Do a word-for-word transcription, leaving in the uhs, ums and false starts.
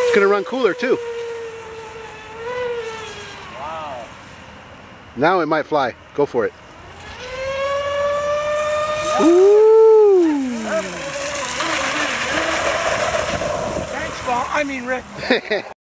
It's gonna run cooler too. Wow. Now it might fly. Go for it. Ooh. Thanks, Paul. I mean, Rick.